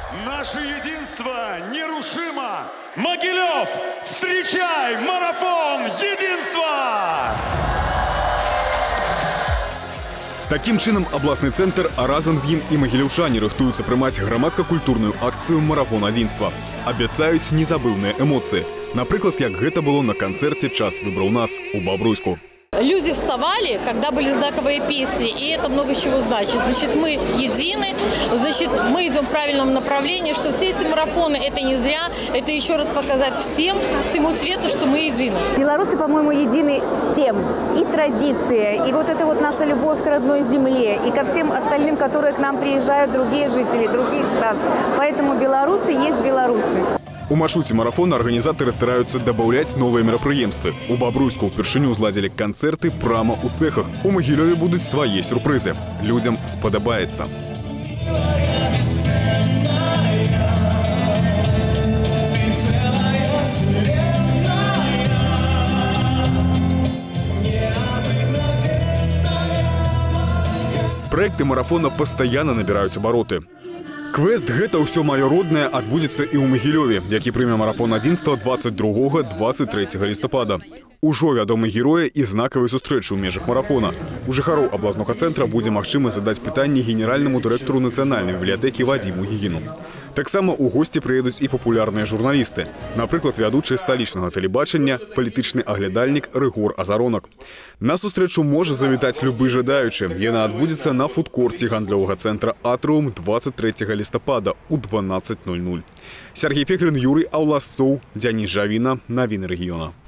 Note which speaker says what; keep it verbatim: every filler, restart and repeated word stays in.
Speaker 1: Наше единство нерушимо! Могилев, встречай марафон единства!
Speaker 2: Таким чином, областный центр, а разом з ім і могилевчане рыхтуюцца прымаць грамадска-культурную акцыю «Марафон адзінства». Абяцаюць незабыўныя эмоцыі. Напрыклад, як гэта было на канцэрце «Час выбраў нас» у Бобруйску.
Speaker 3: Люди вставали, когда были знаковые песни, и это много чего значит. Значит, мы едины, значит, мы идем в правильном направлении, что все эти марафоны – это не зря, это еще раз показать всем, всему свету, что мы едины.
Speaker 4: Белорусы, по-моему, едины всем. И традиция, и вот это вот наша любовь к родной земле, и ко всем остальным, которые к нам приезжают, другие жители, других стран. Поэтому белорусы есть белорусы.
Speaker 2: У маршруте марафона организаторы стараются добавлять новые мерапрыемствы. У Бобруйску впершыню узладзілі концерты прямо у цехах. У Могилеве будут свои сюрпризы. Людям сподобается. Проекты марафона постоянно набирают обороты. Квест «Гэта ўсё маё роднае» адбудзецца і ў Могилеве, які прыме марафон адзінства двадцать другога — двадцать трэцяга лістапада. Ужо вядомы героі і знакавыя сустрэчы ў межах марафона. У жыхароў абласнога цэнтра будзе магчыма задаць пытанні генеральнаму дырэктару нацыянальнай бібліятэкі Вадзіму Гігіну. Таксама ў госці прыедуць і папулярныя журналісты. Напрыклад, вядучы сталічнага тэлебачання, палітычны аглядальнік Рыгор Азаронак. На сустрэчу можа завітаць любы жадаючы. Яна адбудзецца на фудкорце гандлёвага цэнтра «Атрыум» двадцать трэцяга лістапада у дванаццаць ноль ноль. Сергей Пеклин, Юрий Ауласцоў, Дзяніс Жавіна, навіны рэгіёна.